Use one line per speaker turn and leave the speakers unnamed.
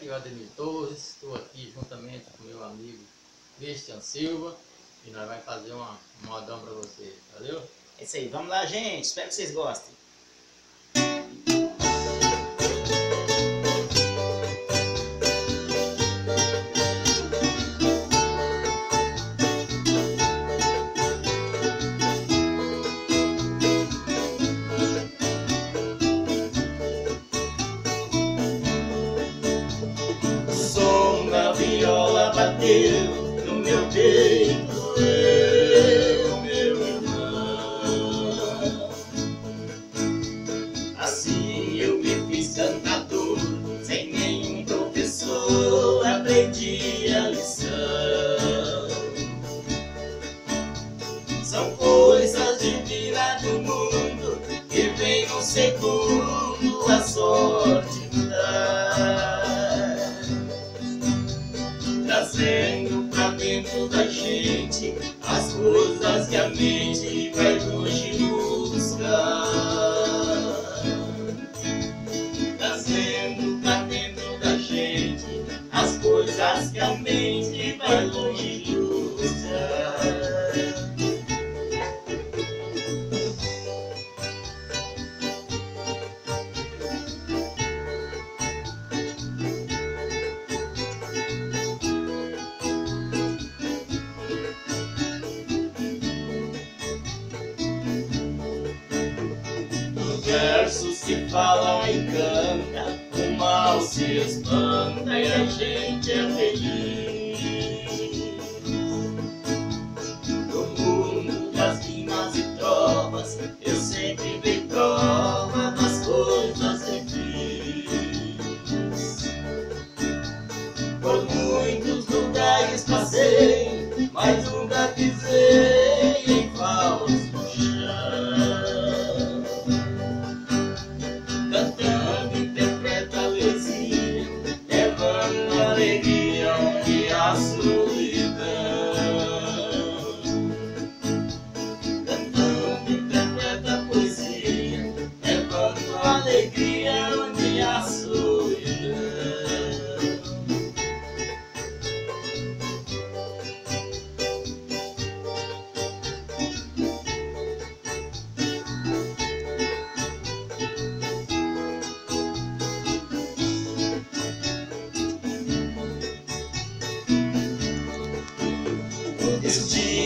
aqui é o Ademir Torres, estou aqui juntamente com meu amigo Christian Silva e nós vamos fazer um modão para vocês, valeu?
É isso aí, vamos lá, gente, espero que vocês gostem.
Viola bateu no meu peito, meu irmão. Assim eu me fiz cantador, sem nenhum professor aprendi a lição. São coisas divinas do mundo que vem no segundo a sorte dá, trazendo pra dentro da gente as coisas que a mente vai longe buscar. Trazendo pra dentro da gente as coisas que a mente vai longe buscar. Verso se fala e canta, o mal se espanta e a gente é feliz. No mundo das rimas e trovas, eu sempre dei prova das coisas que fiz.